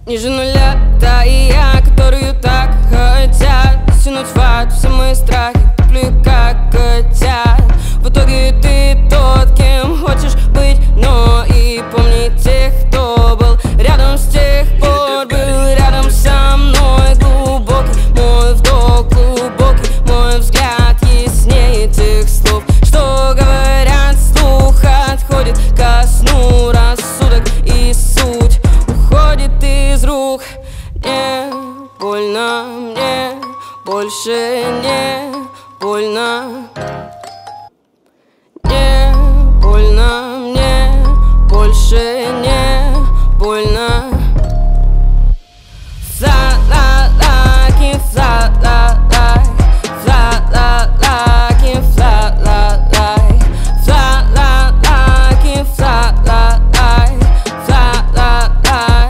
Ниже нуля, та и я, которую так хотят стянуть в ад все мои страхи, туплю как котят. В итоге ты тот, кем хочешь быть, но и помни тех, кто был рядом с тех пор, был рядом со мной. Глубокий мой вдох, глубокий мой взгляд, яснее тех слов, что говорят слух, отходит ко сну рассудок, и суть уходит из рук. Не больно мне, больше не больно. Не больно мне, больше не больно. Фла-ла-ла, фла-ла-ла, фла-ла-ла, фла-ла-ла, фла-ла-ла, фла-ла-ла, фла-ла-ла.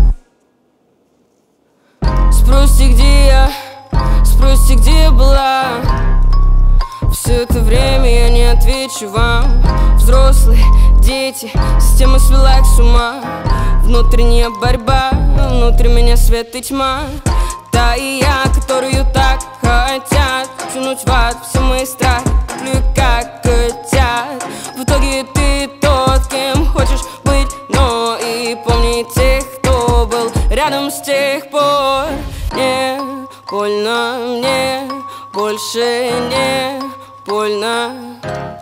Спросите, где я, спросите, где была. Все это время я не отвечу вам. Взрослые, дети, система свела их с ума. Внутренняя борьба, внутри меня свет и тьма. Та и я, которую так хотят тянуть в ад все мои страхи, туплю как котят. В итоге ты тот, кем хочешь быть, но и помни тех, кто был рядом с тех пор. Не больно мне, больше не больно.